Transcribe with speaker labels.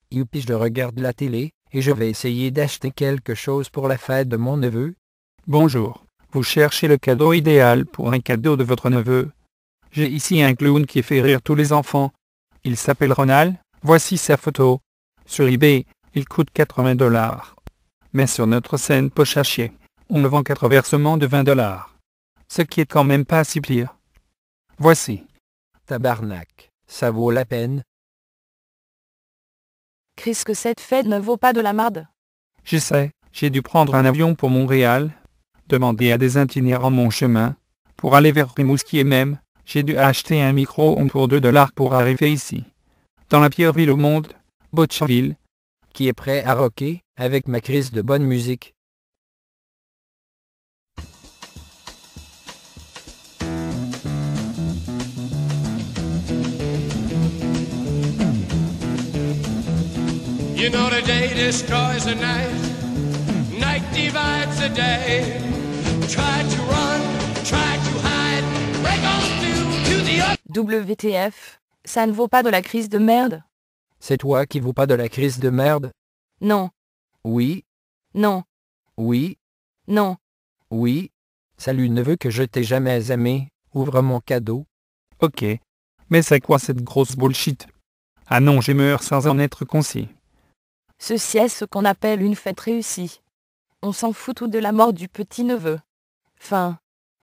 Speaker 1: Youpi, je regarde la télé, et je vais essayer d'acheter quelque chose pour la fête de mon neveu.
Speaker 2: Bonjour, vous cherchez le cadeau idéal pour un cadeau de votre neveu. J'ai ici un clown qui fait rire tous les enfants. Il s'appelle Ronald, voici sa photo. Sur eBay, il coûte 80 $. Mais sur notre scène poche à chier, on le vend 4 versements de 20 $. Ce qui est quand même pas si pire. Voici.
Speaker 1: Tabarnak, ça vaut la peine.
Speaker 3: Chris, que cette fête ne vaut pas de la marde.
Speaker 2: Je sais, j'ai dû prendre un avion pour Montréal, demander à des itinérants mon chemin, pour aller vers Rimouski et même, j'ai dû acheter un micro-ondes pour 2 $ pour arriver ici. Dans la pire ville au monde, Butcherville.
Speaker 1: Qui est prêt à rocker, avec ma crise de bonne musique.
Speaker 4: You know the day destroys the night, night divides the day. Try to run, try to hide, break on through to the other.
Speaker 3: WTF, ça ne vaut pas de la crise de merde.
Speaker 1: C'est toi qui vaut pas de la crise de merde?
Speaker 3: Non,
Speaker 1: Oui,
Speaker 3: non,
Speaker 1: oui,
Speaker 3: non.
Speaker 1: oui. Salut neveu que je t'ai jamais aimé, ouvre mon cadeau.
Speaker 2: Ok. Mais c'est quoi cette grosse bullshit? Ah non, j'ai meurs sans en être concis.
Speaker 3: Ceci est ce qu'on appelle une fête réussie. On s'en fout tout de la mort du petit neveu. Fin.